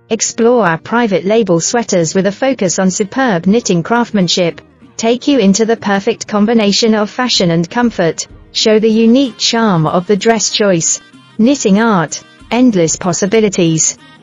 Explore our private label sweaters with a focus on superb knitting craftsmanship. Take you into the perfect combination of fashion and comfort. Show the unique charm of the dress choice. Knitting art. Endless possibilities.